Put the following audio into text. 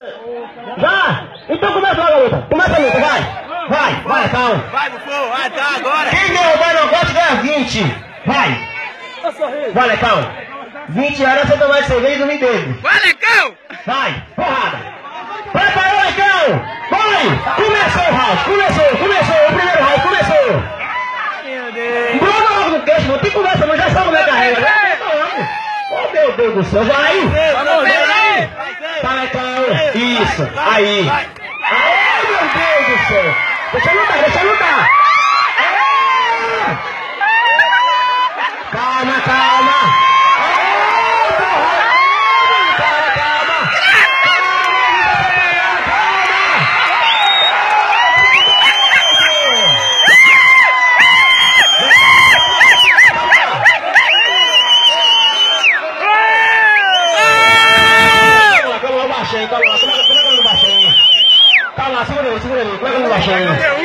Já? Então começa logo a luta. Começa a luta, vai. Vai, calma. Vai, Bufão, vai, tá agora. Quem derrubar não gosta ganha 20. Vai. Vai, Lecão. 20 horas você tomar cerveja e dormir dele. Vai, Lecão. Vai, porrada. Preparou, Lecão. Vai. Começou o round. Começou. O primeiro round começou. Meu Deus. Bruna logo no queixo, não tem conversa, não. Já sabe como é que carrega, né? Oh, meu Deus do céu. Vai. Tá, Lecão. Isso. Aí. Ai, meu Deus do céu. Deixa eu lutar. Calma. Calma. Calma, segura ele. Como é que eu não baixei?